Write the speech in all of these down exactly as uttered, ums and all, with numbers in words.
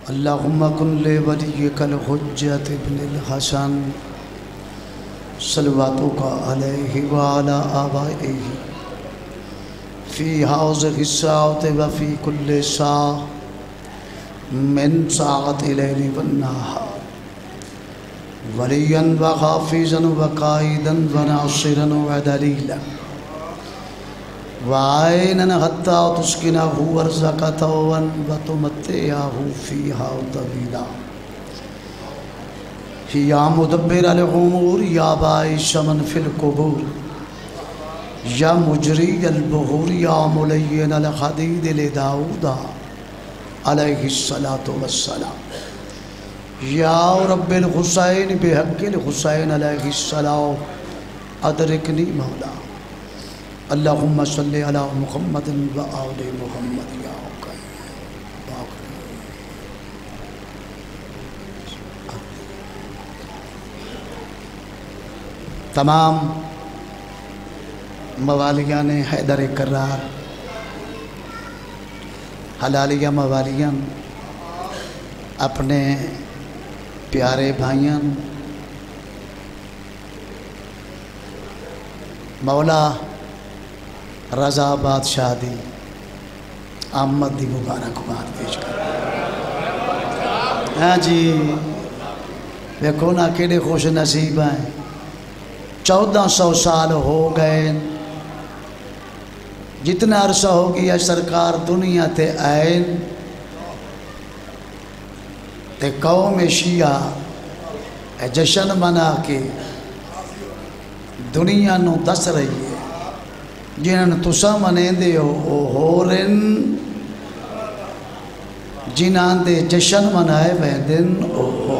اللہم کن لولیک الحجۃ ابن الحسن صلواتک علیہ وعلی آبائہ فی حاضر الساعۃ وفی کل ساعۃ من ساعۃ اللیل والنہار ولیاً وحافظاً وقائداً وناصراً ودلیلاً وعائناً حتی تسکنہ ارضک طوعاً وتمتعہ فیہا طویلا یا مدبر الامور یا باعث من فی القبور یا مجری البحور یا ملین الحدید لداؤد علیہ السلام یا رب الحسین بحق الحسین علیہ السلام ادرکنی مولا اللہم صلی علی محمد و آل محمد یا تمام موالیان حیدر کرار حلالیہ موالیان اپنے پیارے بھائیاں مولا رضا بادشاہ دی آمد دی مبارکباد پیش کر ہاں جی دیکھو نا کیڑے خوش نصیب ہیں چودہ سو سال ہو گئے جتنا عرصہ ہو گیا سرکار دنیا تے آئین تے قوم شیعہ جشن منا کے دنیا نو دس رہی ہے جنہاں تسا منے دے ہو او ہو رن جنہاں دے جشن منائے ویدن او ہو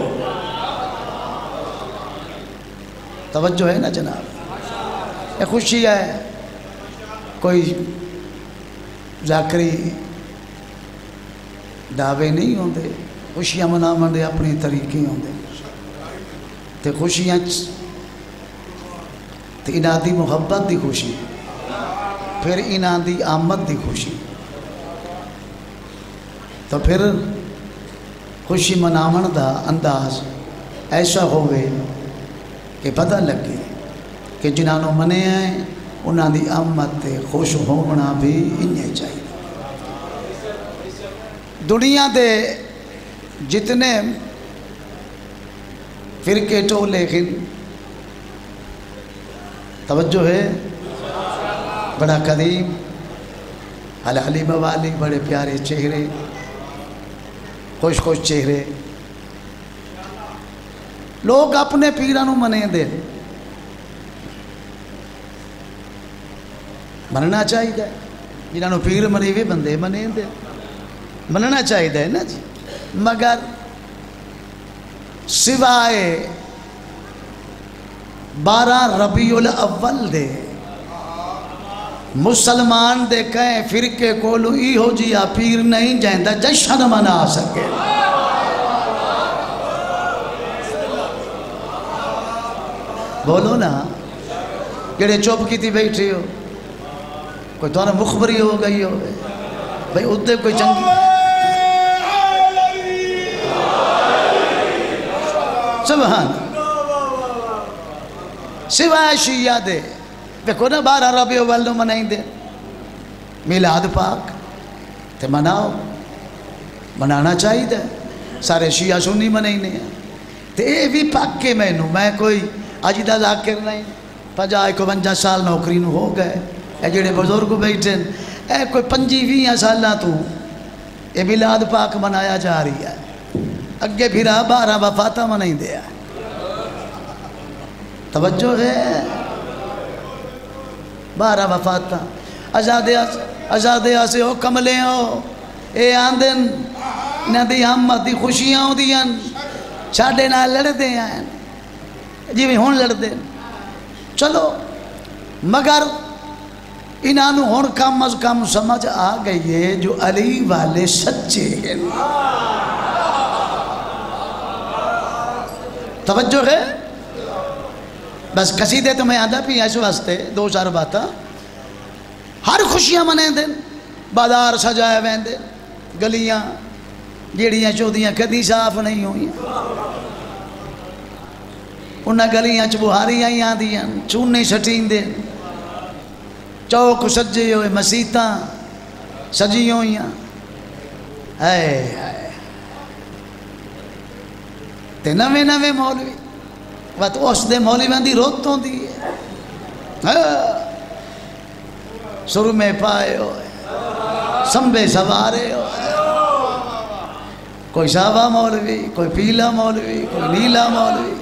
توجہ ہے نا جناب یہ خوشی ہے کوئی ذاکری دعوے نہیں ہوندے خوشیاں منا منڈے اپنی طریقے ہوندے تے خوشیاں تے انہاں دی محبت دی خوشی پھر انہاں دی آمد دی خوشی تو پھر خوشی مناون دا انداز ایسا ہوئے کہ پتہ لگے کہ جنہوں منے ہیں انہاں دی آمد تے خوش ہونا بھی انہیں چاہیے دنیا دے جتنے فرقے ٹو لیکن توجہ ہے بڑا قدیم حلالی موالی بڑے پیارے چہرے خوش خوش چہرے لوگ اپنے پیرانوں منے دے مننا چاہیے جنہوں پیر منے ہوئے بندے منے دے مننا چاہیے نا جی مگر سوائے بارہ ربیع الاول دے مسلمان دے کہیں فرقے کولو ای ہو جیا پیر نہیں جائندہ جشن منا سکے بولو نا جڑے چوپ کی تھی بیٹھے ہو کوئی تو مخبری ہو گئی ہو بھئی ادھے کوئی چنگی سبحان سوائے شیعہ دے دیکھو نا بارہ ربیع الاول نو منائیں دے میلاد پاک تے مناؤ منانا چاہیے دے سارے شیعہ سنی منائیں دے تے اے بھی پاک کے میں نو میں کوئی اجدہ ذاکر نہیں پجائے کو بنجا سال نوکری نو ہو گئے اے جڑے بزرگ بیٹھیں اے کوئی پنجی ویاں سالہ تو اے میلاد پاک منایا جا رہی ہے اگے پھرا بارہ وفاتہ منائیں دیا توجہ ہے بارہ وفاتہ ازادیہ سے ہو کملے ہو اے آندن ندی حمد دی خوشیاں ہو دیاں چھاڑے نہ لڑ دے ہیں جی بھی ہون لڑ دے چلو مگر انہوں ہون کم از کم سمجھ آ گئی ہے جو علی والے سچے ہیں توجہ ہے بس قصیدے تو میں آدھا پی ایسے واسطے دو چار باتاں ہر خوشیاں منیں دیں بازار سجائے وین دیں گلیاں جیڑیاں چودیاں کدی صاف نہیں ہوئی انہاں گلیاں چ بہاری آئی آدیاں چونے سٹین دے چوک سجے ہوئے مسیتاں سجی ہوئی اے تے نوے نوے مولوی وقت اس دے مولویاں دی روت ہوں دی ہے سر میں پائے ہوئے سنبے سوارے ہوئے کوئی ساوا مولوی کوئی پیلا مولوی کوئی نیلا مولوی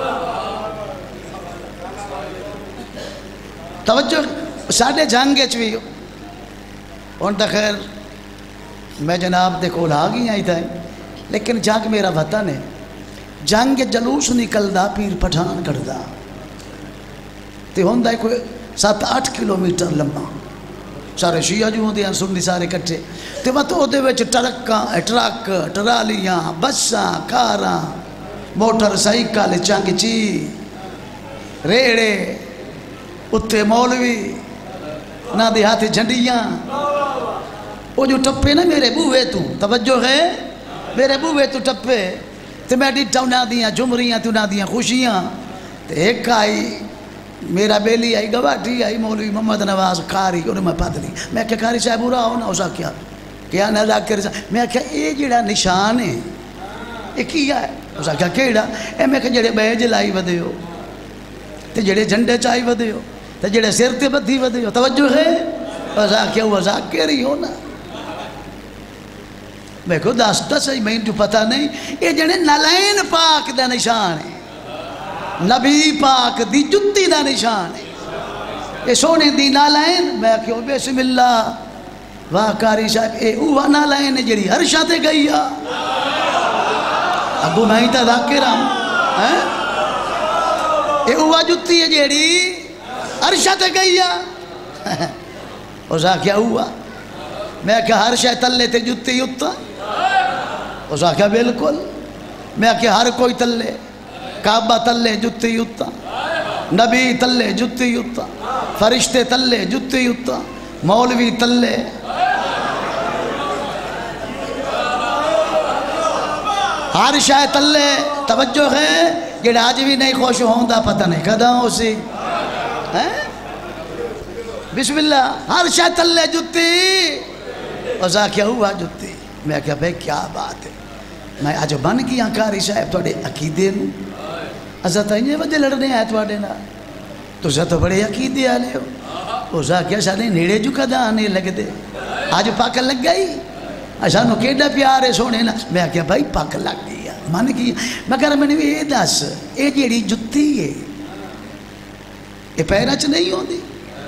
توجہ ساڑھے جھانگے چوی ان تا خیر میں جناب دے کول آگی آئی تھا لیکن جھانگ میرا وطن ہے جنگ جلوس نکل دا پیر پٹھان کر دا تے ہوندہ ہے کوئی سات آٹھ کلومیٹر لمبا سارے شیعہ جو ہوندے ہیں سنی سارے کٹھے تے وہ تو دے وچ ٹرکاں ٹرک ٹرالیاں بساں کاراں موٹر سائیکل چنگ چی ریڑے اتھے مولوی نہ دے ہاتھ جھنڈیاں وہ جو ٹپے نا میرے بوے تو توجہ ہے میرے بوے تو ٹپے تے میں ڈیٹا انہاں دیاں جمریاں تے انہاں دیاں خوشیاں تے ایک آئی میرا بیلی آئی گواٹی آئی مولوی محمد نواز کاری انہوں میں پتہ نہیں میں کہا کاری صاحب ہو رہا ہوں نا اسا کیا کیا نہ ذاکر صاحب میں کہا اے جڑا نشان ہے یہ کیا ہے اسا کیا کیڑا اے میں کہا جڑے بیج لائی ودے ہو تے جڑے جھنڈے چائی ودے ہو تے جڑے سر تے بدھی ودے ہو توجہ ہے اسا کیا وہ ذاکر ہی ہو نا میں کو داستا صحیح میں جو پتہ نہیں یہ جڑے نلین پاک دا نشان ہے نبی پاک دی جتی دا نشان ہے یہ سونے دی نالائن میں کہو بسم اللہ واہ کاری صاحب اے اوہ نالائن جڑی ہر شاتے گئی ہے ابو میں ہی تا دھاکر ہوں اے اوہ جتی ہے جڑی ہر شاتے گئی ہے اسا کیا ہوا میں کہا ہر شاہ تلے تے جتی یتا اسا کیا بالکل میں کہا ہر کوئی تلے کعبہ تلے جتی یتا نبی تلے جتی یتا فرشتے تلے جتی یتا مولوی تلے ہر شاہ تلے توجہ ہے جڑا آج بھی نہیں خوش ہوندہ پتہ نہیں کدھا ہوں اسی بسم اللہ ہر شاہ تلے جتی وزا کیا ہوا جتی میں کہا بھئی کیا بات ہے میں آج بن گیا کاری صاحب توڑے عقیدے نو ازت آئیے وجہ لڑنے آئے توڑے نا تو ازت بڑے عقیدے آلے ہو ازا کیا سانے نیڑے جو کدا آنے لگ دے آج پاک لگ گئی ایسا نو کیڑا پیارے سونے نا میں کہا بھائی پاک لگ گیا مان گیا میں کہا میں نے بھی یہ دس یہ جیڑی جتی ہے یہ پیرہ چ نہیں ہوندی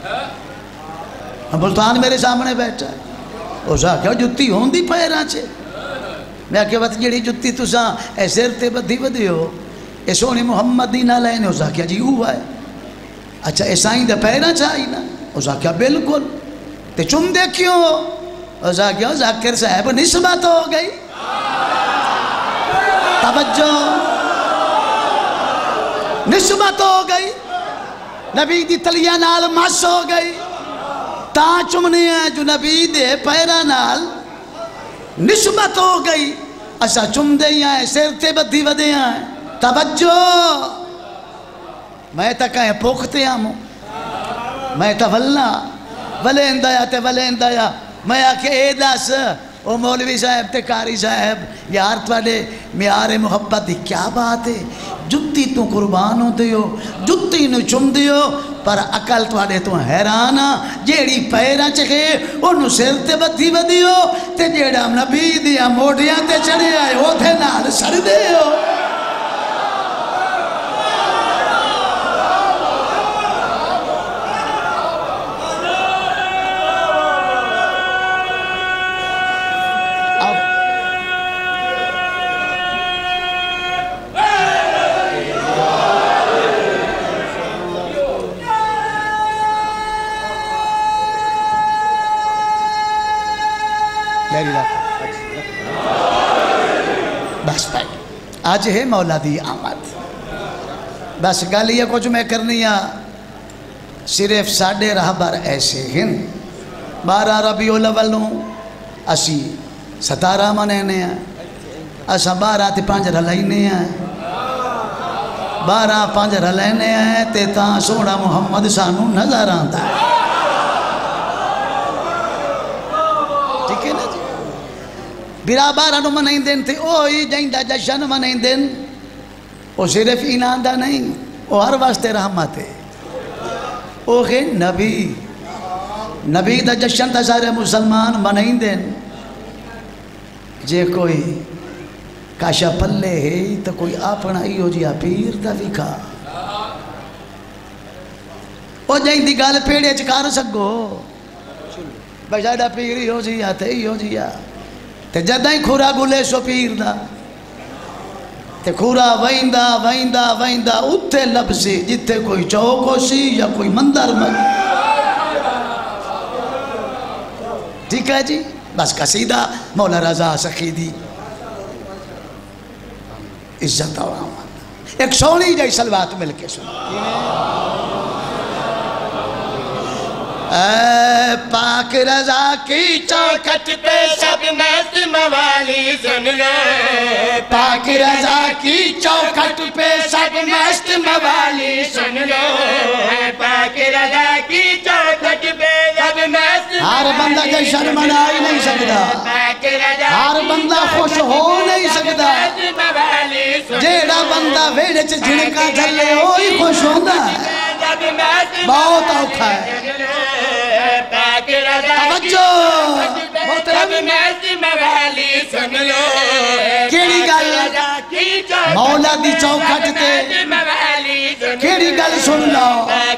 بلطان میرے سامنے بیٹھا ازا کیا جتی ہوندی پیرہ چ میں کہا بات جیڑی جتی تو ساں اے سر تے بدھی بدھی ہو اے سونی محمد دی نہ لینے اسا کیا جی ہوا ہے اچھا اے سائیں دے پیرا چاہی نا اسا کیا بالکل تے چم دے کیوں اسا کیا ذاکر صاحب نسبت ہو گئی توجہ نسبت ہو گئی نبی دی تلیہ نال مس ہو گئی تا چمنے ہیں جو نبی دے پیرا نال نسبت ہو گئی اسا چم دے ہیں سر تے بدھی ودے ہیں توجہ میں تا کہیں پوکھتے آموں میں تا ولنا ولین دایا تے ولین دایا میں آکے اے داس او مولوی صاحب تے کاری صاحب یار توڑے میار محبت دی کیا بات ہے جتی تو قربان ہو دیو جتی نو چم دیو پر عقل توڑے تو حیرانا جیڑی پیرا چکے انہوں سر تے بدھی بدیو تے جیڑا نبی دیا موڑیاں تے چڑے آئے ہو تھے نال سر دیو بس بھائی آج ہے مولا دی آمد بس گل یہ کچھ میں کرنی ہے صرف ساڑھے رہبر ایسے ہیں بارہ ربیع الاول نو اسی ستارہ منینے ہیں اسا بارہ تے پانچ رلینے ہیں بارہ پانچ رلینے ہیں تے تاں سونا محمد سانو نظر آندا ہے ٹھیک ہے نا جی برا بارہ نو منائیں دین تے اوہی جائندہ جشن منائیں دین وہ صرف اینان دا نہیں وہ ہر واسطے رحمت ہے وہ کہ نبی نبی دا جشن دا سارے مسلمان منائیں دین جے کوئی کاشا پلے ہے تو کوئی اپنا ایو جیا پیر دا وکھا او جائیں دی گال پیڑے چکار سکو بھائی جائدہ پیر ایو جیا تے ایو جیا تے جدائیں کھورا گلے سو پیر دا تے کھورا وائندہ وائندہ وائندہ اتھے لبسی جتے کوئی چوکو سی یا کوئی مندر میں ٹھیک ہے جی بس قصیدہ مولا رضا سخیدی عزت اور آمد ایک سونی جائی سلوات مل کے سن اے پاک رضا کی چوکھٹ پہ سب مست موالی سن لو پاک رضا کی چوکھٹ پہ سب مست موالی سن لو پاک رضا کی چوکھٹ پہ سب مست ہر بندہ جشن منا ہی نہیں سکتا ہر بندہ خوش ہو نہیں سکتا جیڑا بندہ ویڑے چ جھڑکا جھلے ہوئی خوش ہوندہ ہے بہت اوکھا ہے توجہ کیڑی گل مولا دی چوکھٹ تے کیڑی گل سن لو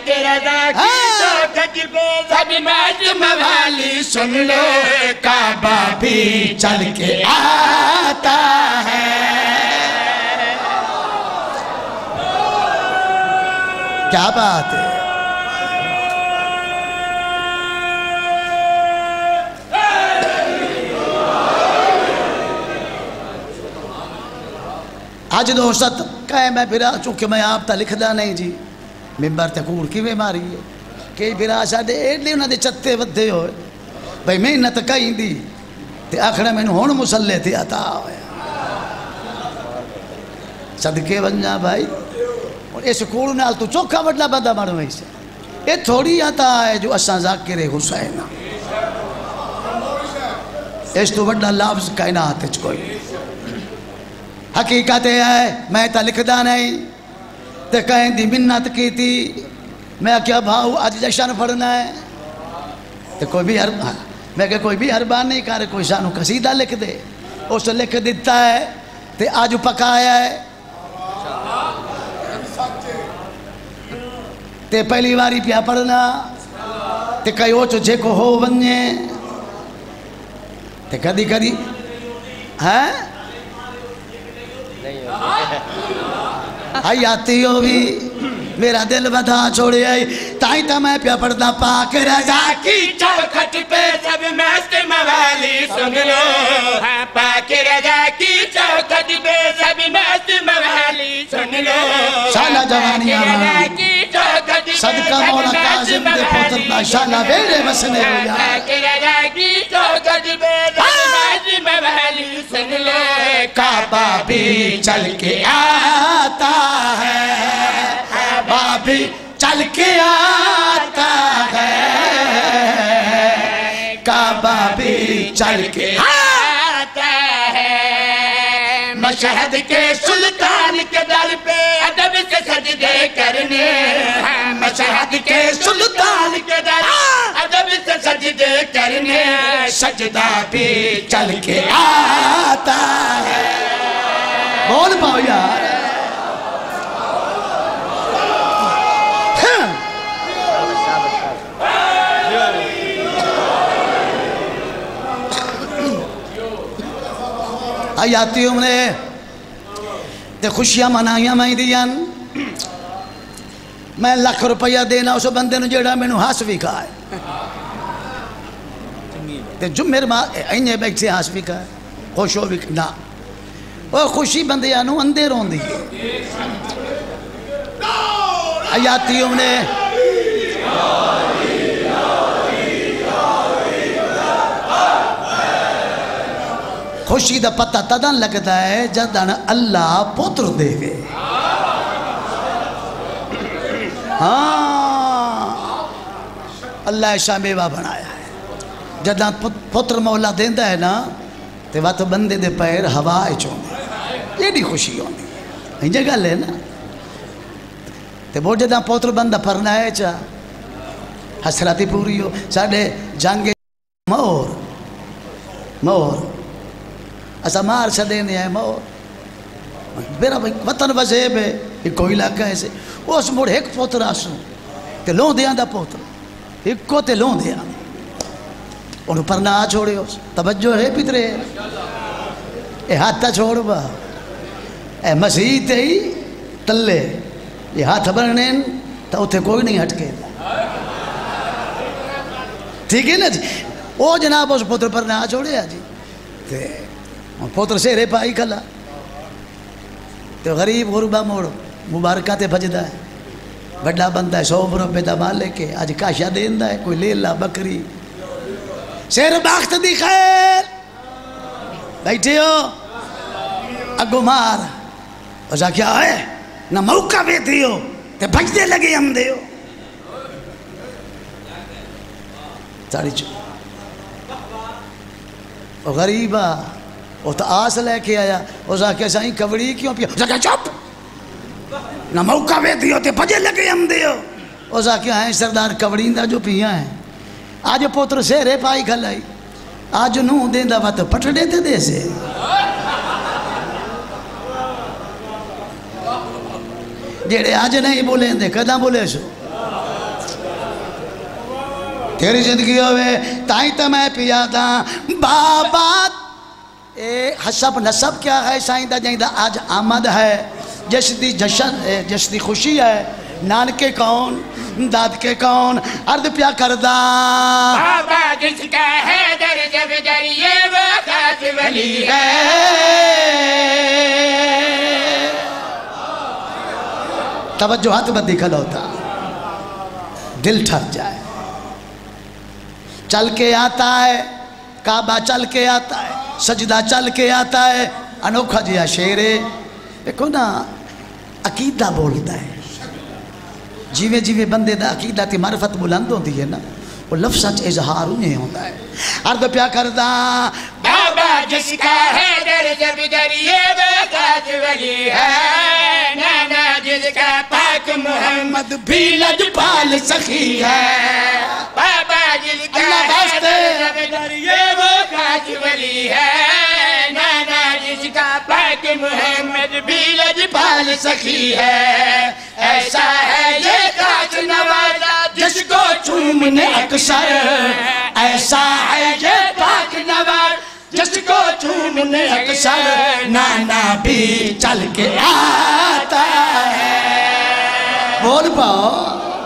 سب مست موالی سن لو کعبہ بھی چل کے آتا ہے کیا بات ہے آج دوست کہے میں پھرا چونکہ میں آپ تا لکھدا نہیں جی ممبر تے کوڑ کی میں ماری ہے کہ پھرا ساڑے ایڈے انہاں دے چتے ودھے ہوئے بھئی محنت کہیں دی تے آخرہ میں ہون مسلح تھی عطا ہوئے صدقے ونجا بھائی اور اس کوڑ نال تو چوکھا وڈلا بندہ مر وئی سے یہ تھوڑی عطا ہے جو اساں ذاکر حسین اس تو وڈلا لفظ کائنات وچ کوئی حقیقت ہے میں تا لکھدا نہیں تے کہیں دی منت کی تھی میں کیا بھاؤ آج جشن پڑھنا ہے تے کوئی بھی حربان میں کہ کوئی بھی حربان نہیں کہا رہے کوئی شانو قصیدہ لکھ دے اس لکھ دیتا ہے تے آج پکایا ہے تے پہلی واری پیا پڑھنا تے کئی اوچو جے کو ہو بننے تے کدی کدی ہے آئی آتی ہو بھی میرا دل بدا چھوڑے آئی تائیں تا میں پیا پڑھنا پاک رضا کی چوکھٹ پہ سب مست موالی سن لو پاک رضا کی چوکھٹ پہ سب مست موالی سن لو شالہ جوانی آمان صدقہ مولا قاسم دے پوترنا شالہ بیڑے بسنے ہویا پاک رضا کی چوکھٹ پہ سب مست موالی سن لو کعبہ بھی چل کے آتا ہے کعبہ بھی چل کے آتا ہے کعبہ بھی چل کے آتا ہے مشہد کے سلطان کے در پہ ادب سے سجدے کرنے مشہد کے سلطان کے در ادب سے سجدے کرنے سجدہ بھی چل کے آتا ہے بول پاؤ یار آیاتی ہم نے تے خوشیاں منائیاں میں دیاں میں لاکھ روپیہ دینا اس بندے نو جیڑا میں نو ہاس بھی کھائے تے جو میرے ماں اینجے بیک سے ہاس بھی کھائے خوش ہو بھی نا وہ خوشی بندے آنو اندے رون دی آیاتی ہم نے خوشی دا پتہ تدن لگتا ہے جدن اللہ پتر دے گے. ہاں اللہ ایشا بیوہ بنایا ہے. جدن پتر مولا دیندہ ہے نا تے وقت بندے دے پیر ہوا چوندے یہ بھی خوشی ہوندی ہے. یہ جگہ لے نا تے وہ جدن پتر بندہ پرنا ہے چاہ حسراتی پوری ہو. ساڑھے جانگے مور مور اسا مار چھڑے ہے مور میرا وطن وزیب ہے یہ کوئی علاقہ ایسے اس موڑ ایک پوتر آسو تے لون دیاں دا پوتر ایک کو تے لون دیاں انہوں پر نہ چھوڑے ہو توجہ ہے پترے اے ہاتھ تا چھوڑ با اے مسیح تے ہی تلے یہ ہاتھ بڑھنے تا اتھے کوئی نہیں ہٹکے. ٹھیک ہے نا جی. او جناب اس پوتر پر نہ چھوڑے آ جی تے پوتر سے رے پائی کھلا تے غریب غربہ موڑ مبارکہ تے بھجدہ ہے. بڑا بندہ ہے سو مربے دا مال لے کے آج کاشا دیندہ ہے کوئی لیلہ بکری شیر باخت دی خیر بیٹھے ہو اگو مار وجہ کیا ہے نہ موقع بیتی ہو تے بھجدے لگے ہم دے ہو ساڑی چو وہ غریبہ وہ تو آس لے کے آیا وجہ کیا سائیں کبڑی کیوں پیا وجہ کیا چپ نہ موقع بیتی ہو تے بھجدے لگے ہم دے ہو وجہ کیا ہیں سردار کبڑیندہ جو پیا ہیں آج پوتر سے رے پائی کھلائی آج نو دیندہ بات پٹ دیتے دے سے جیڑے آج نہیں بولیں دے کدہ بولے سو تیری زندگی ہوئے تائیں تا میں پیا دا بابا اے حسب نصب کیا ہے سائندہ جائندہ آج آمد ہے جس دی جشن جس دی خوشی ہے نانکے کون داد کے کون عرض پیا کردہ بابا جس کا ہے در جب در یہ وہ خاص ولی ہے توجہات بدی کھلوتا دل ٹھر جائے چل کے آتا ہے کعبہ چل کے آتا ہے سجدہ چل کے آتا ہے انوکھا جیا شیرے دیکھو نا عقیدہ بولتا ہے جیوے جیوے بندے دا عقیدہ تی معرفت بلند ہوتی ہے نا وہ لفظ سچ اظہار انہیں ہوتا ہے. عرض پیا کردہ بابا جس کا ہے در جب در یہ وہ خاص ولی ہے نانا جس کا پاک محمد بھی لجپال سخی ہے بابا جس کا ہے در جب در یہ وہ خاص ولی ہے نانا جس کا پاک محمد بھی لجپال سخی ہے ایسا ہے یہ خاص نوازا جس کو چومنے اکثر ایسا ہے یہ پاک نواز جس کو چومنے اکثر نانا بھی چل کے آتا ہے. بول پاؤ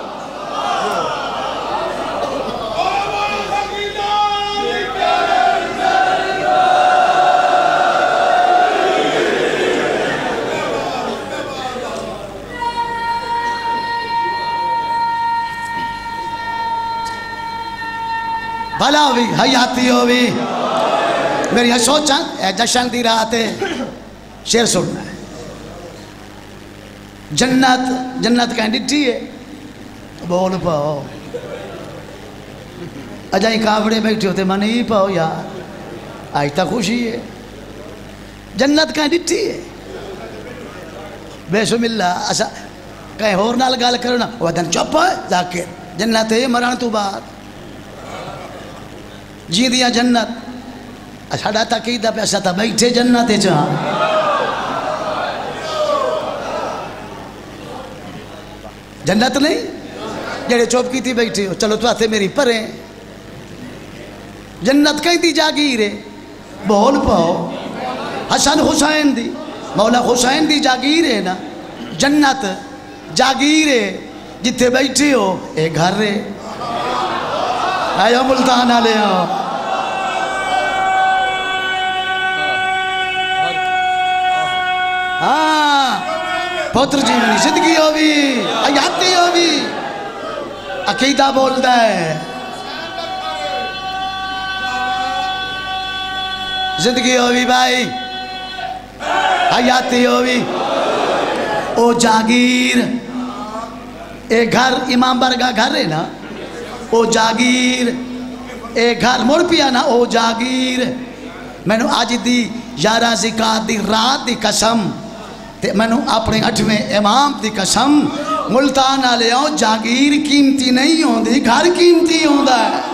بھلا ہوئی حیاتی ہوئی میری یہ سوچاں اے جشن دی رات ہے شیر سننا ہے. جنت جنت کہیں ڈٹھی ہے بول پاؤ اجائی کافڑے بیٹھے ہوتے من ہی پاؤ یار آج تک خوشی ہے. جنت کہیں ڈٹھی ہے بے سم اللہ ایسا کہیں اور نال گال کرو نا وہ دن چپ ہے ذاکر جنت ہے مران تو بات جی دیا جنت ساڑا تقیدہ پیسہ تھا بیٹھے جنت ہے جہاں جنت نہیں جڑے چوپ کی تھی بیٹھے ہو چلو تو آتے میری پریں جنت کہیں دی جاگیرے بول پاؤ حسن حسین دی مولا حسین دی جاگیرے نا جنت جاگیرے جتے بیٹھے ہو اے گھر رے آئیو ملتان آلے ہو ہاں پوتر جی منی زندگی ہوئی حیاتی ہوئی عقیدہ بولتا ہے زندگی ہوئی بھائی حیاتی ہوئی او جاگیر اے گھر امام برگا گھر ہے نا او جاگیر اے گھر مڑ پیا نا او جاگیر میں نے آج دی یارہ زکات دی رات دی قسم تے میں نے اپنے اٹھویں امام دی قسم ملتان آلے آؤ جاگیر قیمتی نہیں ہوں دی گھر قیمتی ہوں دا ہے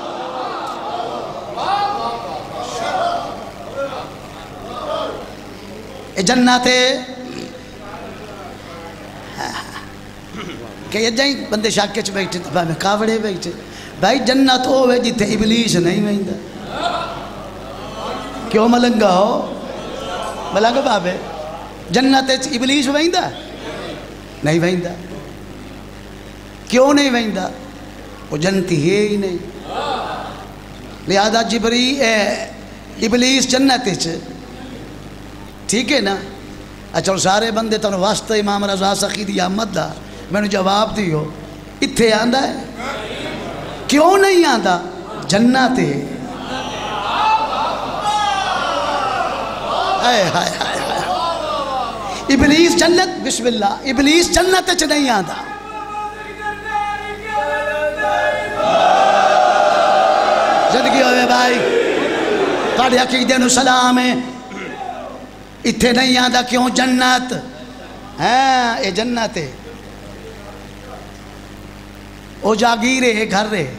اے جناتے کہ یہ جائیں بندے شاکے چھ بیٹھے بھائی میں کاوڑے بیٹھے بھائی جنت ہوئے جیتے ابلیس نہیں ویندہ کیوں ملنگا ہو ملنگا بابے جنت ابلیس ویندہ نہیں ویندہ کیوں نہیں ویندہ وہ جنتی ہے ہی نہیں لہذا جبری اے ابلیس جنت چھ ٹھیک ہے نا اچھا سارے بندے تو واسطہ امام رضا سخی دی آمد دا میں نے جواب دیو اتھے آندہ ہے کیوں نہیں آندہ جنت ہے ہائے ہائے ہائے ابلیس جنت بسم اللہ ابلیس جنت چھ نہیں آندہ زندگی ہوئے بھائی تاڑے عقیدے نو سلام ہے اتھے نہیں آندہ کیوں جنت ہاں اے جنت ہے او جاگیرے ہے گھر رہے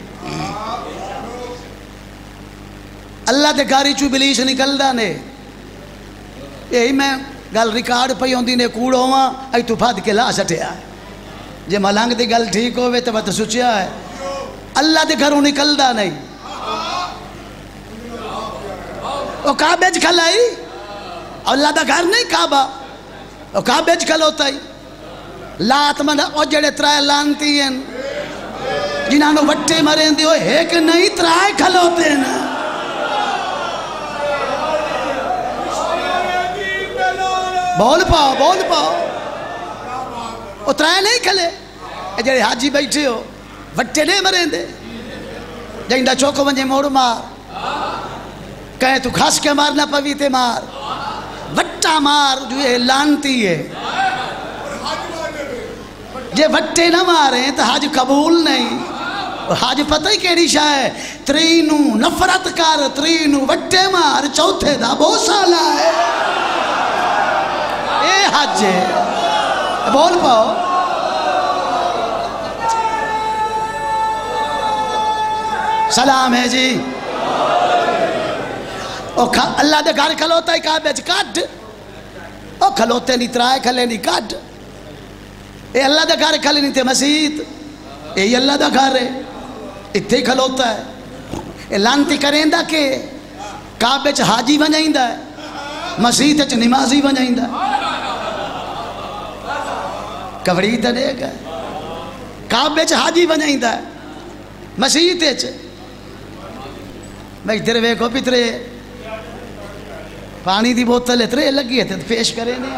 اللہ دے گھاری چو ابلیس نکل دا نے یہی میں گل ریکارڈ پئی ہوندی نے کوڑ ہوا ای تو پھاد کے لا سٹیا ہے جے ملانگ دی گل ٹھیک ہوئے تو بات سوچیا ہے اللہ دے گھروں نکل دا نہیں او کعبے چ کھلائی اللہ دا گھر نہیں کعبہ او کعبے چ کھلوتا ہی لات من او جڑے ترائے لانتی ہیں جنہاں وٹے مریں دیو ایک نہیں ترائے کھلوتے ہیں بول پاؤ بول پاؤ او ترائے نہیں کھلے اے جڑے حاجی بیٹھے ہو وٹے نہیں مریں دے جائندہ چوکو ونجے موڑ مار کہیں تو کھاس کے مارنا پویتے مار وٹا مار جو یہ لانتی ہے جے وٹے نہ ماریں تو حاج قبول نہیں حاج پتہ ہی کیڑی شاہ ہے ترینو نفرت کر ترینو وٹے مار چوتھے دا بہت سالہ ہے اے حاج ہے بول پاؤ سلام ہے جی اللہ دے گھر کھلوتا ہی کہا بیچ کٹ او کھلوتے نہیں ترائے کھلے نہیں کٹ اے اللہ دے گھر کھلے نہیں تے مسیحت اے اللہ دے گھر ہے اتھے کھلوتا ہے اے لانتی کریں دا کہ کعبے چ حاجی ونجائیں دا ہے مسیحت چ نمازی ونجائیں دا کبڑی تا دے گا کعبے چ حاجی ونجائیں دا ہے مسیحت چ میں ادھر ویکھو پترے پانی دی بوتل اترے لگی ہے تو پیش کرے نہیں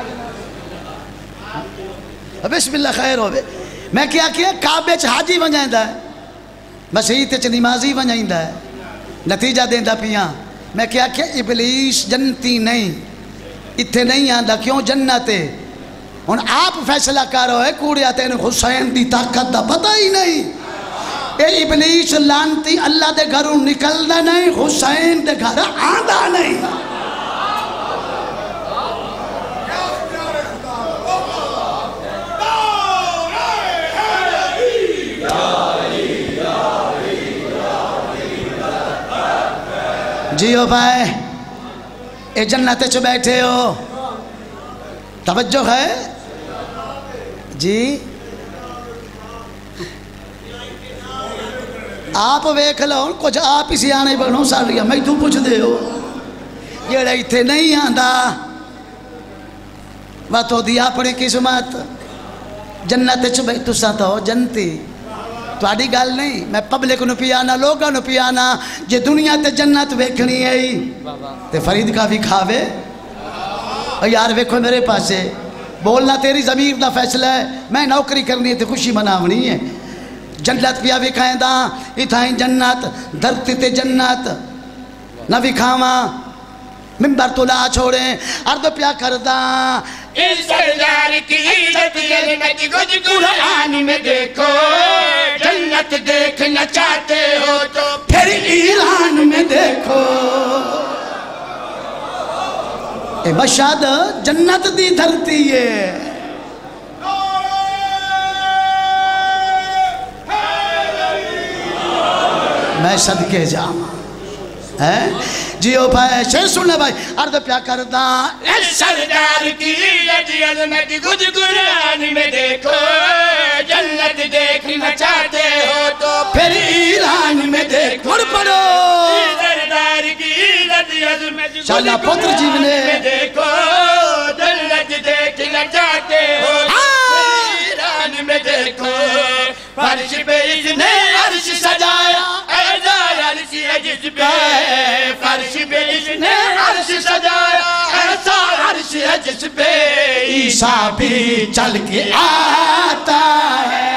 بسم اللہ خیر ہوئے میں کیا کیا کعبے چ حاجی ونجائیں دا ہے مسیحت چ نمازی ونجائیں دا ہے نتیجہ دیں دا پیاں میں کیا کیا ابلیس جنتی نہیں اتھے نہیں آندہ کیوں جنت ہے ان آپ فیصلہ کرو ہے کوڑیا تین حسین دی طاقت دا پتہ ہی نہیں اے ابلیس لانتی اللہ دے گھروں نکل دا نہیں حسین دے گھر آندہ نہیں جیو بھائی اے جنت چ بیٹھے ہو توجہ ہے جی آپ ویکھ لو کچھ آپ ہی سیانے بنو ساریا میں تو پوچھ دے ہو جڑا ایتھے نہیں آندا وا تو دی اپنی قسمت جنت چ بیٹھ تساں تو جنتی تواڈی گل نہیں میں پبلک نو پیانا لوگاں نو پیانا جے دنیا تے جنت ویکھنی ہے تے فرید کا بھی کھاوے یار ویکھو میرے پاسے بولنا تیری ضمیر دا فیصلہ ہے میں نوکری کرنی ہے تے خوشی مناونی ہے جنت پیا وکھائیں دا اتھائیں جنت درخت تے جنت نہ وکھاواں ممبر تو لا چھوڑیں عرض پیا کردہ اس سردار کی عزت عظمت کچھ قرآن میں دیکھو جنت دیکھنا چاہتے ہو تو پھر ایران میں دیکھو اے بشاد جنت دی دھرتی ہے میں صدقے جاما جیو بھائی شیر سننے بھائی عرض پیا کردہ اس سردار کی عزت عظمت کچھ قرآن میں دیکھو جنت دیکھنا چاہتے ہو تو پھر ایران میں دیکھو اور پڑھو سردار کی عزت عظمت شالا پتر جیونے میں دیکھو جنت دیکھنا چاہتے ہو ایران میں دیکھو فرش پہ اس نے عرش سجایا ایسا عرش ہے جس پہ فرش پہ اس نے عرش سجایا ایسا عرش ہے جس پہ عیسیٰ بھی چل کے آتا ہے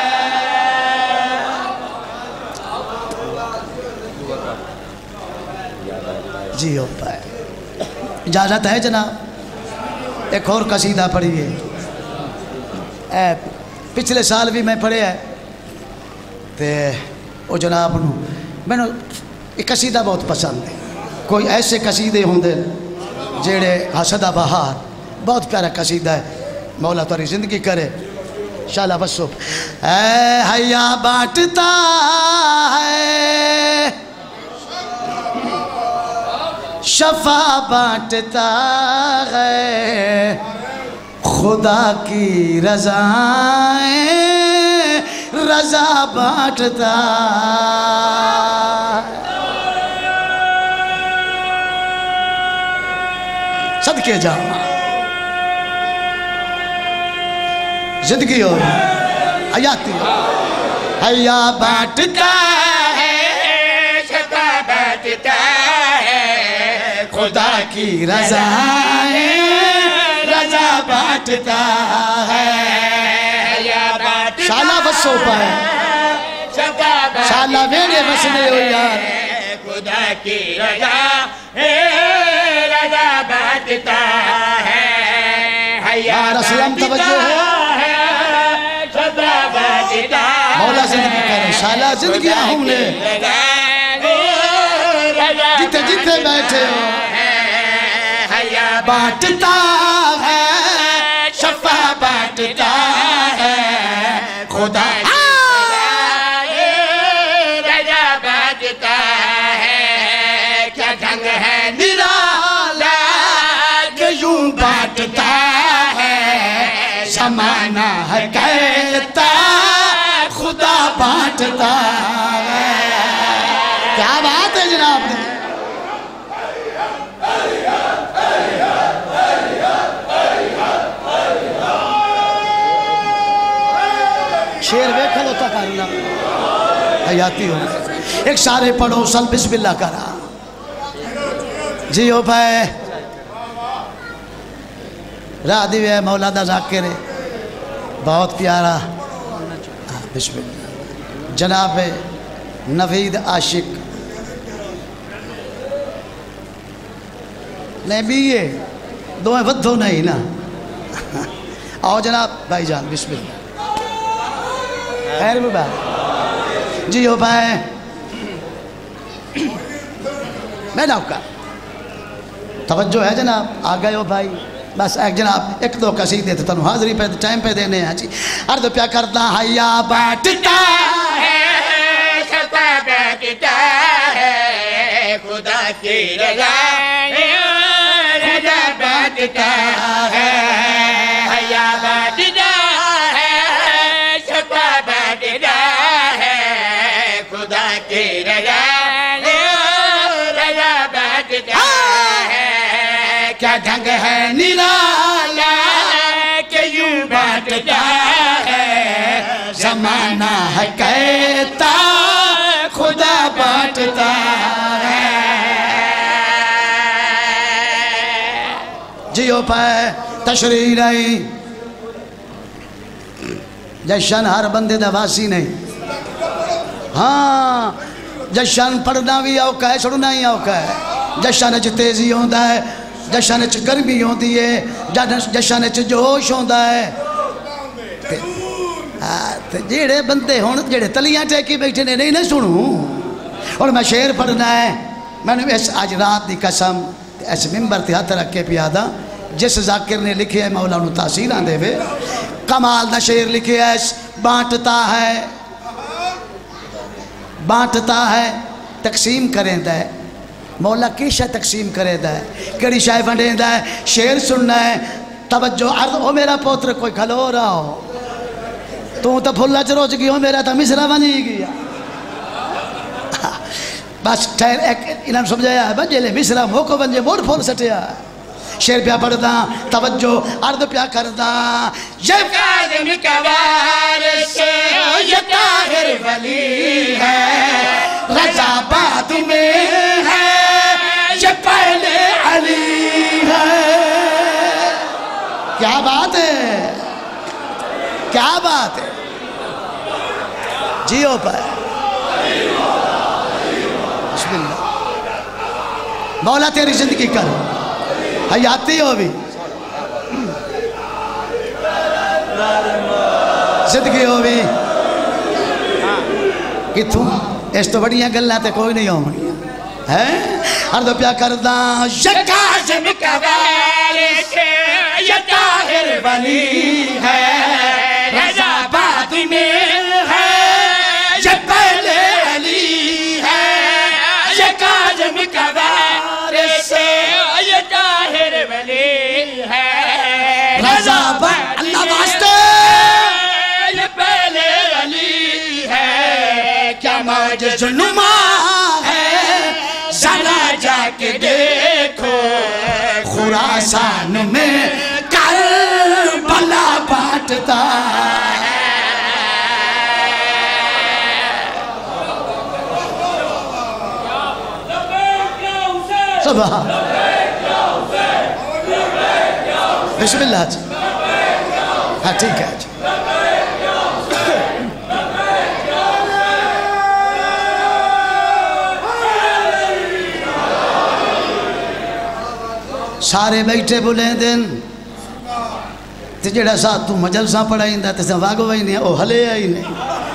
جی ہو پائے اجازت ہے جناب ایک اور قصیدہ پڑھیے اے پچھلے سال بھی میں پڑھے ہے تے او جناب نو میں نے ایک قصیدہ بہت پسند ہے کوئی ایسے قصیدے ہوں دے جیڑے حسدہ بہار بہت پیارا قصیدہ ہے مولا تاری زندگی کرے شالا بسو اے حیا بانٹتا ہے شفا بانٹتا ہے خدا کی رضائیں رضا بانٹتا صدقے جاؤں زندگی ہو حیاتی ہو حیا بانٹتا ہے شفا بانٹتا ہے خدا کی رضائیں رضا بانٹتا ہے شالا بسو پائے شالا میرے بسنے ہو یار خدا کی رضا رضا بانٹتا ہے یا رسول ہم توجہ ہے شفا بانٹتا مولا زندگی کرے شالا زندگی ہم نے جتے جتے بیٹھے ہو بانٹتا ہے شفا بانٹتا ہے خدا رضا بانٹتا ہے کیا ڈھنگ ہے نرالا کہ یوں بانٹتا ہے زمانہ ہے کہتا خدا بانٹتا ہے کیا بات ہے جناب نے شیر ویکھا لو تک اللہ حیاتی ہو ایک سارے پڑھو سل بسم اللہ کرا جی ہو پائے راہ دیوے مولا دا ذاکر ہے بہت پیارا بسم اللہ جناب نوید عاشق نہیں بھی یہ دوئیں ودھو نہیں نا آؤ جناب بھائی جان بسم اللہ خیر بھی بات جی ہو پائے میں نہ ہوگا توجہ ہے جناب آگئے ہو بھائی بس ایک جناب ایک دو قصیدے تھے تنو حاضری پہ ٹائم پہ دینے ہیں جی عرض پیا کرتا حیا بانٹتا ہے شفا بانٹتا ہے خدا کی رضا رضا بانٹتا ہے حیا بانٹتا ہے شفا بانٹتا ہے خدا کی رضا رضا بانٹتا ہے کیا ڈھنگ ہے نرالا کہ یوں بانٹتا ہے زمانہ ہے کہتا خدا بانٹتا ہے جیو پائے تشریح نہیں جشن ہر بندے دا واسی نہیں ہاں جشن پڑھنا بھی آوکا ہے چھڑنا ہی آوکا ہے جشن اچھ تیزی ہوندہ ہے جشن چ گرمی ہوندی ہے، جشن چ جوش ہوندا ہے۔ جیڑے بندے ہون جیڑے تلیاں ٹیکی بیٹھے نے نہیں نہ سنوں، اور میں شعر پڑھنا ہے۔ میں نے اس آج رات دی قسم اس ممبر تے ہاتھ رکھ کے پیادا، جس ذاکر نے لکھے ہے مولا نو تاثیر آن دے وے، کمال دا شعر لکھے ہے، بانٹتا ہے بانٹتا ہے تقسیم کریں دا ہے۔ مولا کی شاہ تقسیم کرے دا ہے، کڑی شاہ بنڈیں دا ہے۔ شعر سننا ہے، توجہ عرض او میرا پوتر کوئی کھلو رہا ہو، تو تو پھلا چروچ گئی ہو، میرا تو مصرہ بنی گیا۔ بس ٹھہر ایک انہاں سمجھایا ہے، بجے لے مصرہ موکو بنجے موڑ پھول سٹیا۔ شعر پیا پڑھدا، توجہ عرض پیا کردا، یہ کاظم کا وارث یہ طاہر ولی ہے، رضا بعد میں ہے، یہ پہلے علی ہے۔ کیا بات ہے، کیا بات ہے، جیو پائے بسم اللہ۔ مولا تیری زندگی کر حیاتی ہو بھی، زندگی ہو بھی کہ تم اس تو بڑیاں گلیں تے کوئی نہیں ہوں ہے۔ عرض پیا کردہ، یہ کاظم کا وارث یہ طاہر ولی ہے، رضا بعد میں ہے، یہ پہلے علی ہے۔ یہ کاظم کا وارث یہ طاہر ولی ہے، رضا بعد اللہ واسطے یہ پہلے علی ہے۔ کیا معجز نما ہے، ذرا جا کے دیکھو خراسان میں کربلا بانٹتا ہے۔ سبحان بسم اللہ جی، ہاں ٹھیک ہے جی۔ سارے بیٹھے بلیں دن تے جڑا ساتھ تو مجلسہ پڑھائیں دا تے سواگو وہی نہیں او ہلے آئی نہیں۔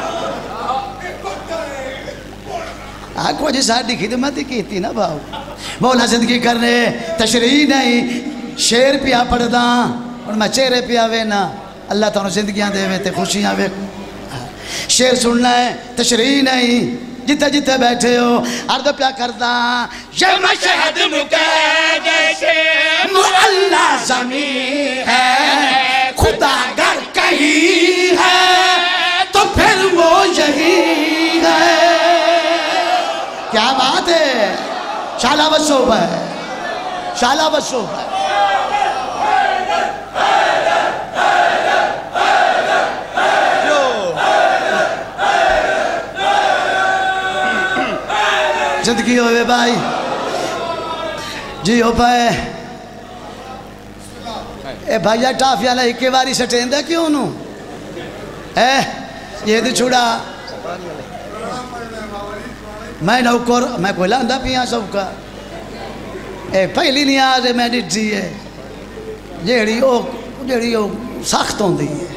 آنکھو جی ساڑھی خدمت کی تھی نا باؤ، مولا زندگی کرنے تشریح نہیں، شعر پیا پڑھ دا اور میں چہرے پیا وے نا، اللہ تعالیٰ زندگیاں دے وے تے خوشیاں وے۔ شعر سننا ہے، تشریح نہیں، جتے جتے بیٹھے ہو عرض پیا کردہ، یہ مشہد مقدس معلا زمین ہے، خدا گر کہیں ہے تو پھر وہ یہی ہے۔ کیا بات ہے، شالہ وصوب ہے، شالہ وصوب ہے۔ زندگی ہوئے بھائی جی ہو پائے اے بھائیہ ٹافیہ لے ایک باری سٹین دا کیوں نو اے یہ دی چھوڑا میں نوکر میں کوئی لاندہ پیاں سب کا اے پہلی نیاز ہے میں ڈٹھی ہے جیڑی او جیڑی او سخت ہوں دی ہے۔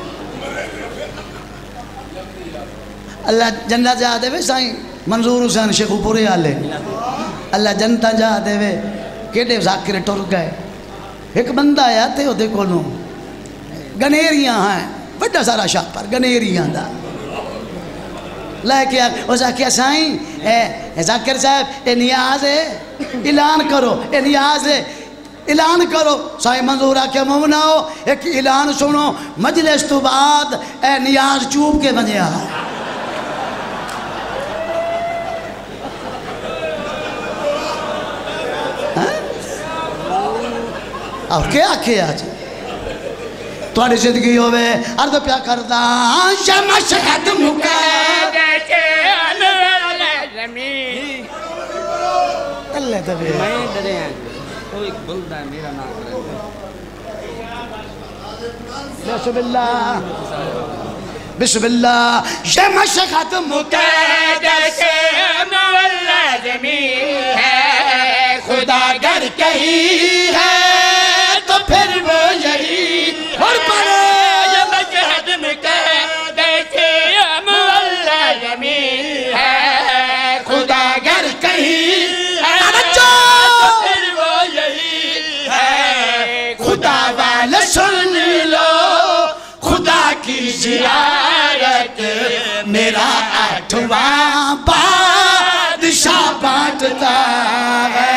اللہ جنت جا دے وے سائیں منظور حسین شیخ پورے آلے اللہ جنتا جا دے وے کیڑے ذاکر ٹر گئے۔ ایک بندہ آیا تے ہو دیکھو نو گنیریاں ہیں بڑا سارا شاہ پر گنیریاں دا لے کے او ذاکر سائیں اے ذاکر صاحب اے نیاز ہے اعلان کرو اے نیاز ہے اعلان کرو۔ سائیں منظورہ کے ممنعو ایک اعلان سنو مجلس تو بعد اے نیاز چوب کے بنیا ہے۔ اور کیا کیا جی تھوڑی زندگی ہوئے عرض پیا کردہ یہ مشہد مقدس زمین اللہ تبیر میں ڈرے ہیں کوئی بلدہ ہے میرا نام کرے بسم اللہ بسم اللہ یہ مشہد مقدس مولا زمین ہے خدا گر کہیں ہے تیرا آٹھواں بادشاہ بانٹتا ہے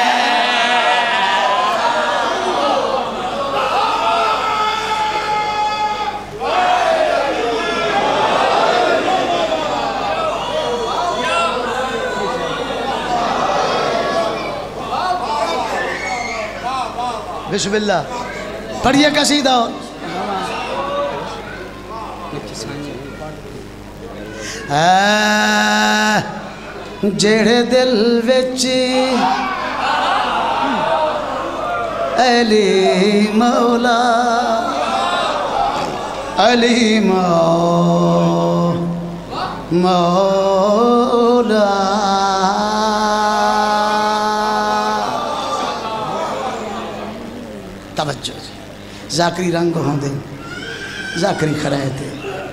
بسم اللہ پڑھیے قصیدہ جڑے دل وچ علی مولا علی مولا توجہ جی ذاکری رنگ ہوں دے ذاکری خرائے تھے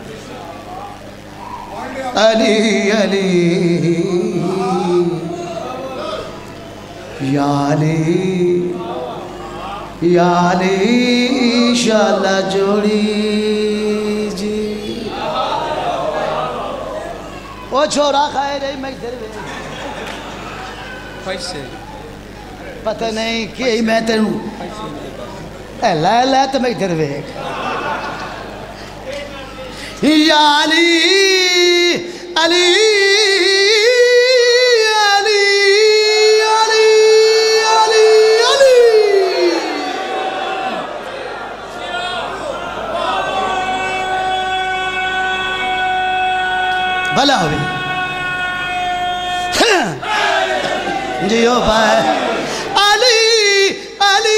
علی علی یا علی یا علی انشاءاللہ جوڑی جی وہ چھوڑا کھائے رہی میں ادھر بھی پیسے پتہ نہیں کہ میں تیروں اے لے لے تو میں ادھر ویک یا علی علی علی علی علی علی بھلا ہوئی جی ہو پائے علی علی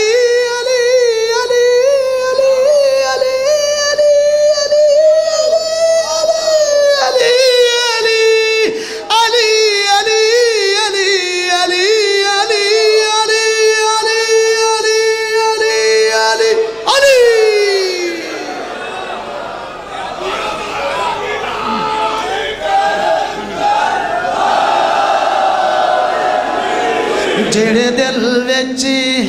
جڑے دل وچ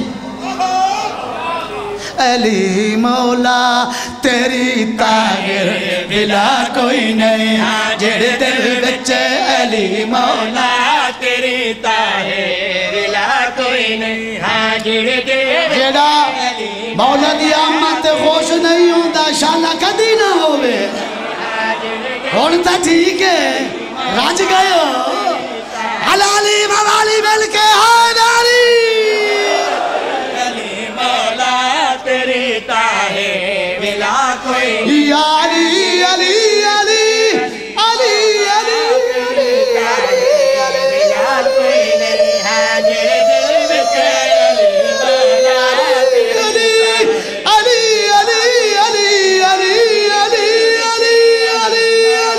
علی مولا تیری طاہر بلا کوئی نہیں جڑے دل وچ علی مولا تیری طاہر بلا کوئی نہیں جڑے دل جڑا مولا دی آمد خوش نہیں ہوندہ شانہ کدی نہ ہوئے ہونتا ٹھیک ہے راج گئے ہو حلالی موالی مل کے حیداری علی مولا تیری طاہر بلا کوئی یا علی علی علی علی علی بلا کوئی نہیں جڑے دل وچ علی مولا تیری علی علی علی علی علی علی علی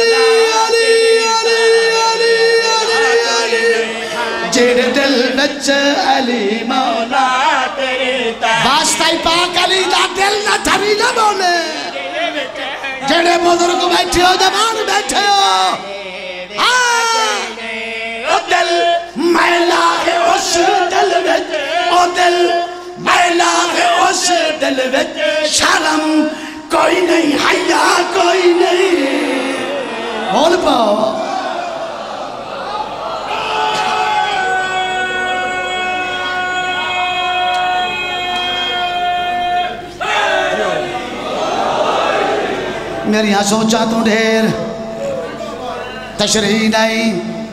جڑے دل وچ علی مولا تیری طاہر واسطہ پاک علی دا دل نہ تھری نہ بولے جڑے بزرگ بیٹھے ہو جوان بیٹھے ہو او دل میلا ہے اس دل وچ او دل میلا ہے اس دل وچ شرم کوئی نہیں حیا کوئی نہیں بول پاؤ میری ہاں سوچا تو ڈھیر تشریح نہیں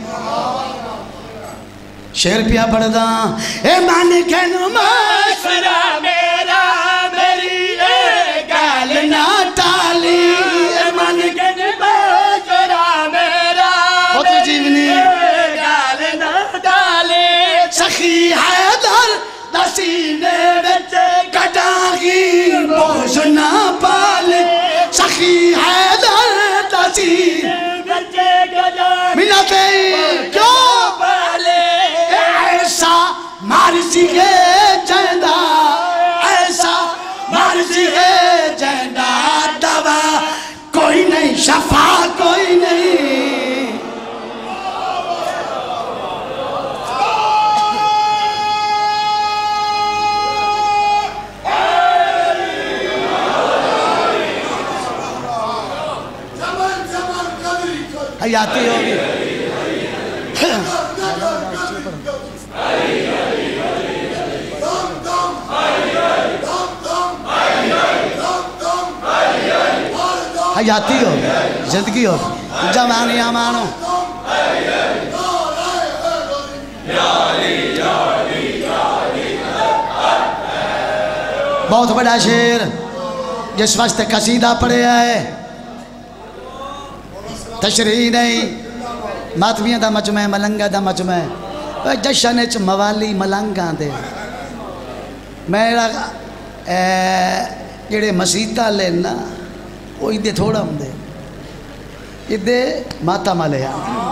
شیر پیا پڑھ دا اے مانے کے مشورہ میرا میری اے گال نہ ٹالی اے من کے مشورہ میرا خود جیونی گال نہ ٹالی سخی حیدر دسینے وچ کٹاغی بوجھ نہ پالے سخی حیدر دسینے وچ منتے کیوں پالے ایسا مرضی ہے جندہ ایسا مرضی ہے جندہ دوا کوئی نہیں شفا کوئی نہیں حیاتی ہوگی حیاتی ہوگی زندگی ہوگی جوانی امانو بہت بڑا شیر جس وقت قصیدہ پڑھے آئے تشریح نہیں ماتمیاں دا مجمع ملنگا دا مجمع جشن اچ موالی ملنگاں دے میرا جڑے مسیطہ لینا وہ ادھے تھوڑا ہوں دے ادھے ماتا مالے ہیں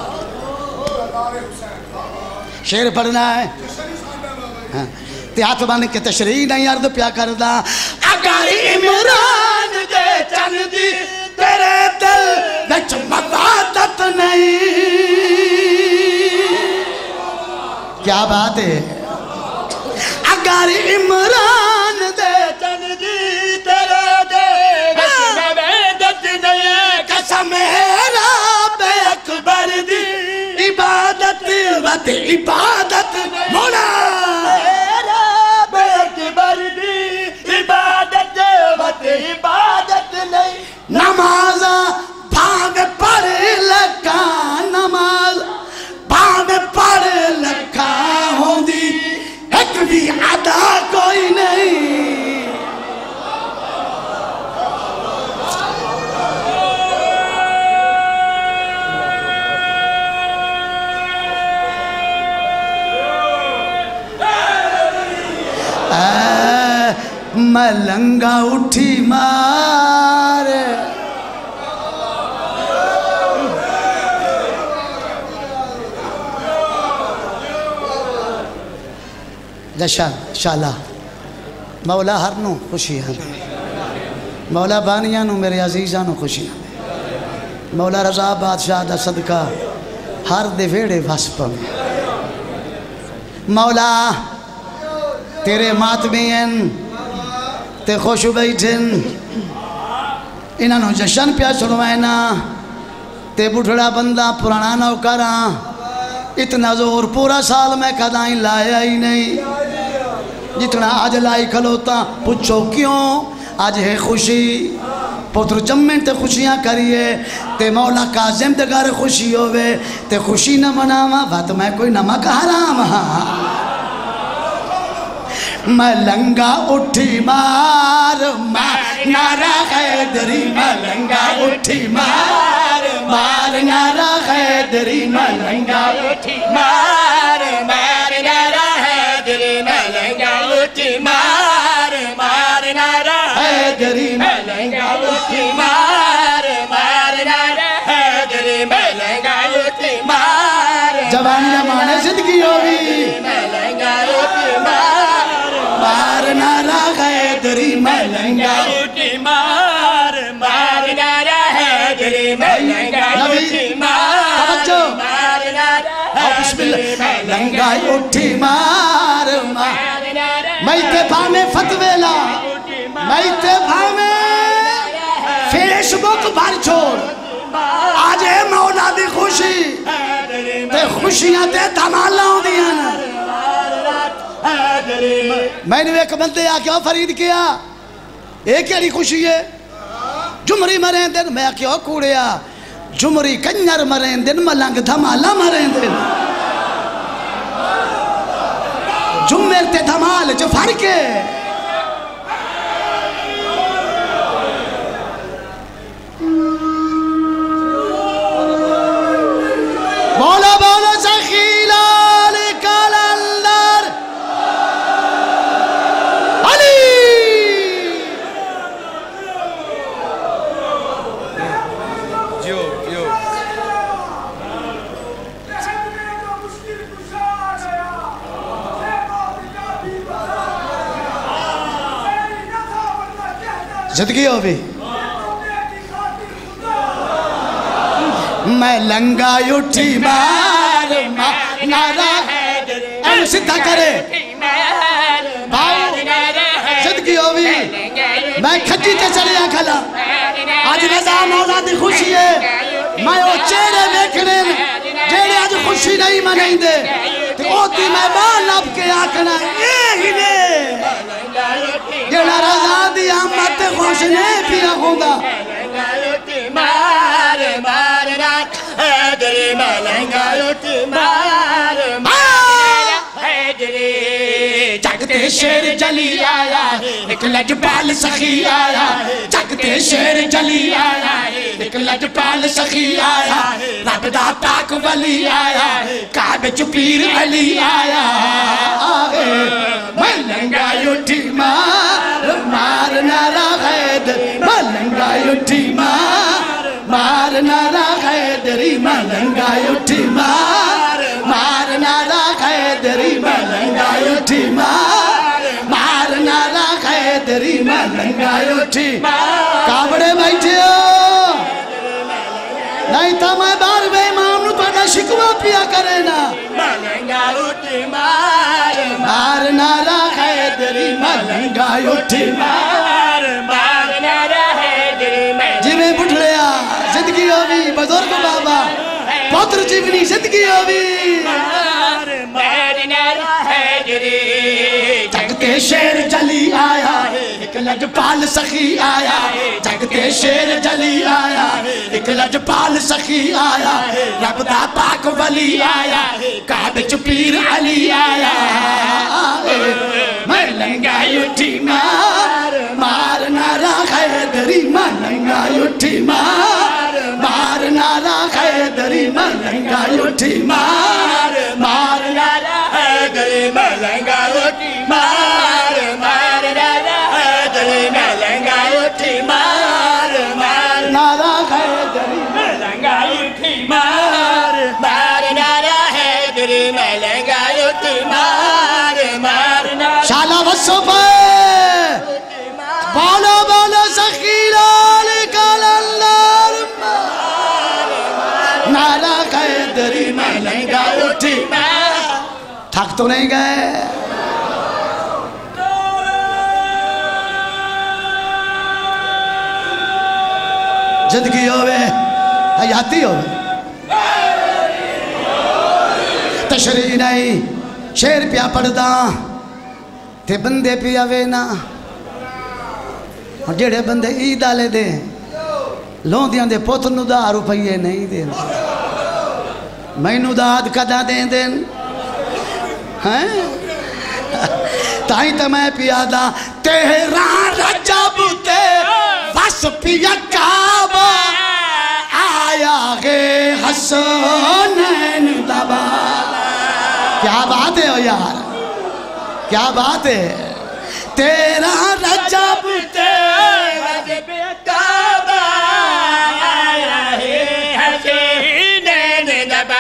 شیر پڑھنا ہے تیات بان کے تشریح نہیں عرض پیا کردہ اگر عمران دے چندی تیرے دل وچ مفادت نہیں کیا بات ہے اگر عمران دے چندی تیرے دل وچ مفادت نہیں قسم میرا بے اکبر دی عبادت وت عبادت مولا عبادت نہیں نماز بھاگ پڑھ لکھا نماز بھاگ پڑھ لکھا ہوں دی ایک بھی ادا کوئی نہیں ملنگا اٹھی مار جشن شالا مولا ہر نو خوشی ہے مولا بانیاں نو میرے عزیزاں نو خوشی ہے مولا رضا بادشاہ دا صدقہ ہر دے ویڑے واسپا میں مولا تیرے ماتمین تے خوش بیٹھن انہاں نو جشن پیا سنوائنا تے بڑھڑا بندہ پرانا نو کراں اتنا زور پورا سال میں کدائیں لایا ہی نہیں جتنا آج لائی کھلوتا پوچھو کیوں آج ہے خوشی پتر جمین تے خوشیاں کریے تے مولا کاظم تے گھر خوشی ہوئے تے خوشی نہ مناوا بات میں کوئی نمک حرام ہاں ملنگا اٹھی مار مار نارا خیدری ملنگا اٹھی مار مار نارا خیدری ملنگا اٹھی مار مار نارا خیدری ملنگا اٹھی مار مار نارا خیدری ملنگا اٹھی مار مار نارا خیدری ملنگا اٹھی مار جوانی مانے زندگی ہوئی ملنگا اٹھی مار مار نارا خیدری ملنگا اٹھی مار مار نارا خیدری ملنگا اٹھی مار مار نارا خیدری ملنگا اٹھی مار میں تے بھامے فتویلا میں تے بھامے فیس بک بھر چھوڑ آج ہے مولا دی خوشی تے خوشیاں تے دھمالا ہوں دیا نا میں نے ایک بندے آکے فرید کیا ایک کیڑی خوشی ہے جمری مرین دن میں آکے کوڑیا جمری کنجر مرین دن ملنگ دھمالا مرین دن جمر تے دھمال جو فرقے بولا بولا سخیلا لکالندر علی جو جو زندگی ہو بھی میں لنگا اٹھی مار نارا ایم سدھا کرے زندگی ہو بھی میں کھجی تے چلیا کھلا آج رضا مولا دی خوشی ہے میں وہ چہرے دیکھنے جیڑے آج خوشی نہیں منائیں دے تے او دی میں بال اب کے آکنا اے ہی نے جیڑا رضا دی آمد خوش نے پیا ہوگا مار مار رات حیدری ملنگا لوٹی مار مار حیدری جگتے شیر جلی آیا ایک لجپال سخی آیا جگتے شیر جلی آیا ایک لجپال سخی آیا رب دا پاک ولی آیا کعبے چ پیر علی آیا ملنگا لوٹی مار مار نارا حیدر ملنگا لوٹی مار مار نارا حیدری ملنگا لوٹی مار مار نارا حیدری ملنگا لوٹی مار مار نارا حیدری ملنگا لوٹی کابڑے بیٹھے ہو نہیں تا میں بار بے امام نو پڑھا شکوہ پیا کرے نا ملنگا لوٹی مار مار نارا حیدری ملنگا لوٹی مار مار نارا حیدری جی میں بٹھڑے آ زندگی ہوئی بزرگ بابا پتر جیونی زندگی ہوئی مار نارا حیدری جگتے شیر جلی آیا ایک لجپال سخی آیا جگتے شیر جلی آیا ایک لجپال سخی آیا رب دا پاک ولی آیا کعبے چ پیر علی آیا ملنگا لوٹی مار مار نارا حیدری ملنگا لوٹی مار مار نارا حیدری ملنگا لوٹی مار مار نارا حیدری ملنگا لوٹی مار مار نارا حیدری ملنگا لوٹی مار مار نارا حیدری ملنگا لوٹی مار مار نارا حیدری ملنگا لوٹی مار مار نارا شالا وصو پہ بولو بولو سخیلال کالاللار نارا حیدری ملنگا لوٹی تھک تو نہیں گئے زندگی ہوئے حیاتی ہوئے تشریح نہیں شیر پیا پڑھدا تے بندے پیا وینا اور جڑے بندے عید آلے دے لوندیاں دے پوتر نو دا روپیے نہیں دے میں نو دا آدھ کدا دیں دیں تائیں تا میں پیادا تیرا رجب تے بس پیا کعبہ آیا گے حسنین دبا کیا بات ہے یار کیا بات ہے تیرا رجب تے بس پیا کعبہ آیا ہے حسنین دبا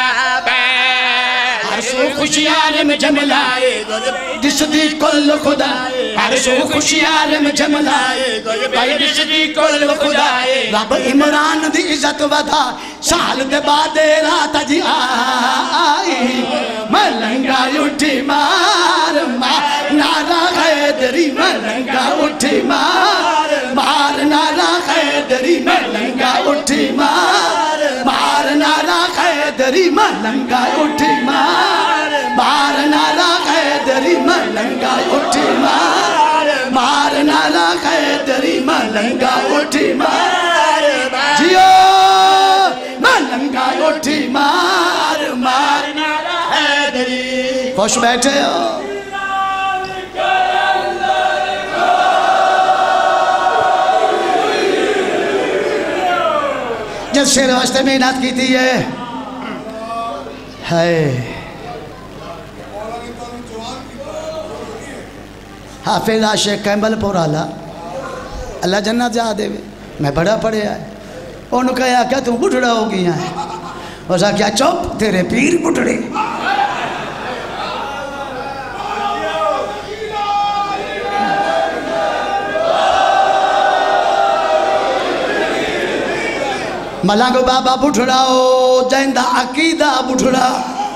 خوشیار میں جملائے جس دی کل خدا عرش و خوشیار میں جملائے بھائی جس دی کل خدا رب عمران دی عزت ودا سال دے بعد رات جی آئی ملنگا اٹھی مار مار نارا حیدری ملنگا اٹھی مار مار نارا حیدری ملنگا اٹھی مار مار نارا حیدری ملنگا اٹھی مار مار نارا حیدری ملنگا اٹھی مار مار نارا حیدری ملنگا اٹھی مار جیو ملنگا اٹھی مار مار نارا حیدری خوش بیٹھے ہو جس شیر واسطے محنت کی تھی ہے ہے حافظ عاشق کیمبل پورالا اللہ جنت جا دے میں بڑا پڑھے آئے انہوں نے کہا کیا تم بڑھڑا ہو گیا ہے وہ کہا کیا چوپ تیرے پیر بڑھڑے ملانگو بابا بڑھڑا ہو جائندہ عقیدہ بڑھڑا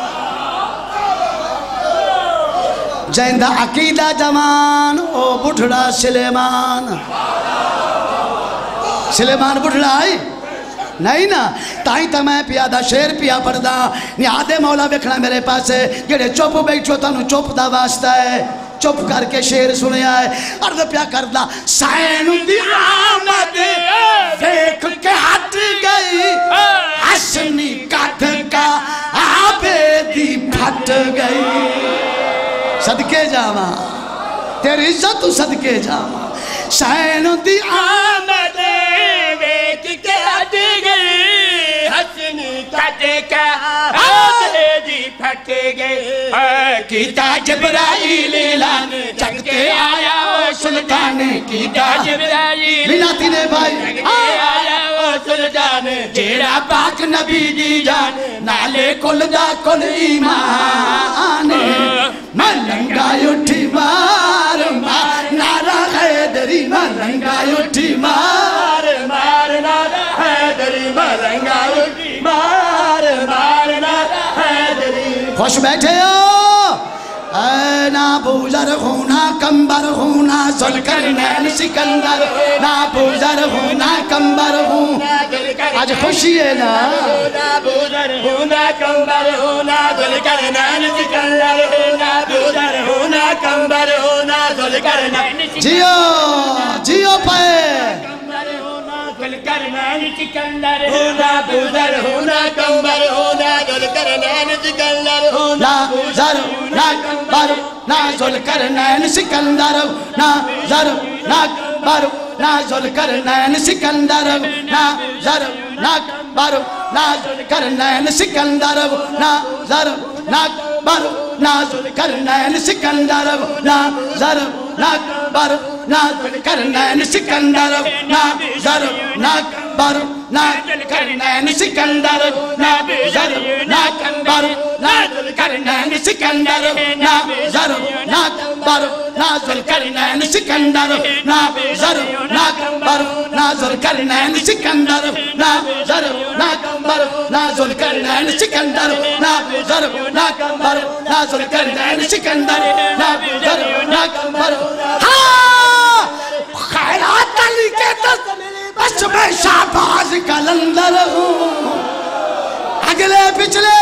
جائندہ عقیدہ جوان او بڑھڑا سلیمان سلیمان بڑھڑا آئی نہیں نا تائیں تا میں پیادہ شیر پیا پڑھدا نیادے مولا وکھنا میرے پاس ہے جڑے چپ بیٹھو تانوں چپ دا واسطہ ہے چپ کر کے شیر سنیا ہے عرض پیا کردہ سائن دی آمد دیکھ کے ہٹ گئی حسنی کٹ کا آبے دی پھٹ گئی صدقے جاواں تیری عزت تو صدقے جاواں سائن دی آمد دیکھ کے ہٹ گئی حسنی کٹ کا آبے دی پھٹ گئی کیتا جبرائیل اعلان جگ کے آیا او سلطان کیتا جبرائیل بناتی نے بھائی جگ کے آیا او سلطان جیڑا پاک نبی دی جان نالے کل دا کل ایمان ملنگا اٹھی مار مار نارا حیدری ملنگا اٹھی مار مار نارا حیدری ملنگا اٹھی مار مار نارا حیدری خوش بیٹھے ہو اے نا بوزر ہونا کمبر ہونا ذوالقرنین سکندر نا بوزر ہونا کمبر ہونا آج خوشی ہے نا نا بوزر ہونا کمبر ہونا ذوالقرنین سکندر ہونا بوزر ہونا کمبر ہونا ذوالقرنین جیو جیو پائے ذوالقرنین سکندر ہونا بوزر ہونا کمبر ہونا ذوالقرنین سکندر ہونا نا زر نا بر نا ذوالقرنین سکندر نا زر نا بر نا ذوالقرنین سکندر نا زر نا بر نا ذوالقرنین سکندر نا زر نا بر نا ذوالقرنین سکندر نا زر نا بر نا ذوالقرنین سکندر نا زر نا بر نا ذوالقرنین سکندر نا زر نا بر نا ذوالقرنین سکندر نا زر نا بر نا ذوالقرنین سکندر نا زر نا بر نا ذوالقرنین سکندر نا زر نا بر نا ذوالقرنین سکندر نا زر نا بر نا ذوالقرنین سکندر نا زر نا بر ہاں خیرات علی کے دست بس میں شہباز کلندر ہوں اگلے پچھلے